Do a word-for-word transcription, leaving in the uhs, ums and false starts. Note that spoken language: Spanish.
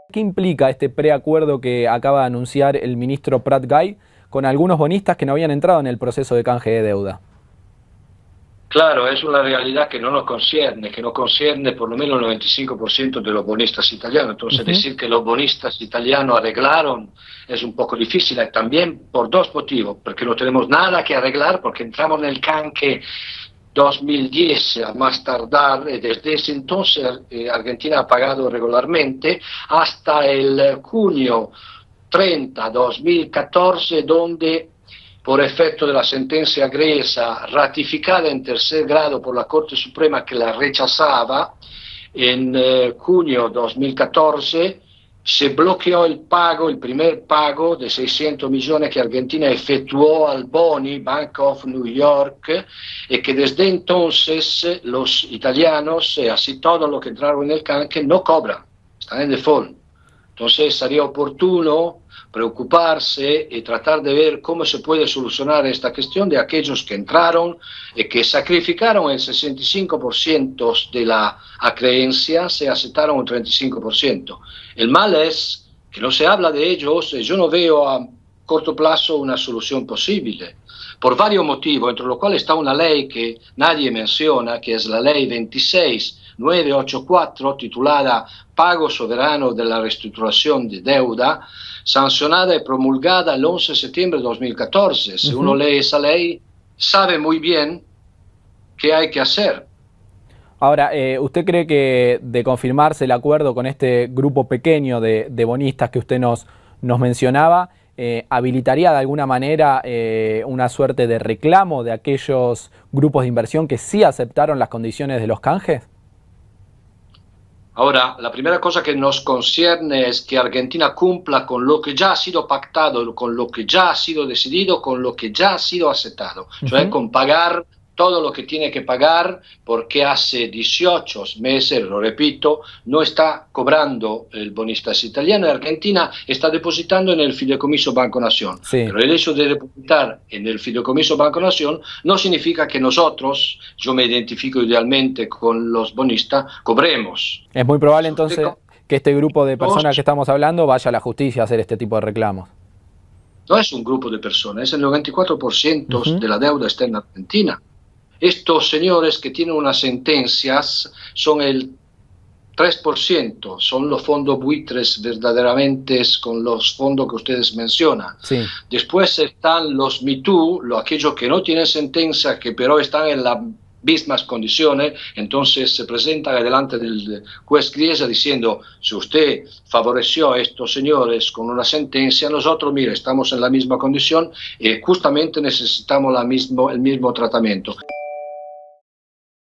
¿Qué implica este preacuerdo que acaba de anunciar el ministro Prat-Gay con algunos bonistas que no habían entrado en el proceso de canje de deuda? Claro, es una realidad que no nos concierne, que no concierne por lo menos el noventa y cinco por ciento de los bonistas italianos. Entonces, uh-huh. decir que los bonistas italianos arreglaron es un poco difícil, y también por dos motivos, porque no tenemos nada que arreglar, porque entramos en el canje dos mil diez a más tardar, y desde ese entonces eh, Argentina ha pagado regularmente hasta el junio treinta de dos mil catorce, donde por efecto de la sentencia gresa ratificada en tercer grado por la Corte Suprema que la rechazaba, en eh, junio de dos mil catorce se bloqueó el pago, el primer pago de seiscientos millones que Argentina efectuó al Boni, Bank of New York, y que desde entonces los italianos, eh, así todos los que entraron en el canje, no cobran, están en default. Entonces sería oportuno preocuparse y tratar de ver cómo se puede solucionar esta cuestión de aquellos que entraron y que sacrificaron el sesenta y cinco por ciento de la acreencia, se aceptaron un treinta y cinco por ciento. El mal es que no se habla de ellos, y yo no veo a corto plazo una solución posible, por varios motivos, entre los cuales está una ley que nadie menciona, que es la ley veintiséis mil novecientos ochenta y cuatro, titulada Pago Soberano de la Reestructuración de Deuda, sancionada y promulgada el once de septiembre de dos mil catorce. Si uh-huh. uno lee esa ley, sabe muy bien qué hay que hacer. Ahora, eh, ¿usted cree que de confirmarse el acuerdo con este grupo pequeño de, de bonistas que usted nos, nos mencionaba, eh, habilitaría de alguna manera eh, una suerte de reclamo de aquellos grupos de inversión que sí aceptaron las condiciones de los canjes? Ahora, la primera cosa que nos concierne es que Argentina cumpla con lo que ya ha sido pactado, con lo que ya ha sido decidido, con lo que ya ha sido aceptado, uh-huh. cioè con pagar todo lo que tiene que pagar, porque hace dieciocho meses, lo repito, no está cobrando el bonista italiano, y Argentina está depositando en el Fideicomiso Banco Nación. Sí. Pero el hecho de depositar en el Fideicomiso Banco Nación no significa que nosotros, yo me identifico idealmente con los bonistas, cobremos. Es muy probable entonces que este grupo de personas que estamos hablando vaya a la justicia a hacer este tipo de reclamos. No es un grupo de personas, es el noventa y cuatro por ciento uh-huh. de la deuda está en Argentina. Estos señores que tienen unas sentencias son el tres por ciento, son los fondos buitres verdaderamente con los fondos que ustedes mencionan. Sí. Después están los Me Too, los, aquellos que no tienen sentencia, que pero están en las mismas condiciones, entonces se presentan delante del juez Griesa diciendo, si usted favoreció a estos señores con una sentencia, nosotros, mire, estamos en la misma condición y justamente necesitamos la mismo, el mismo tratamiento.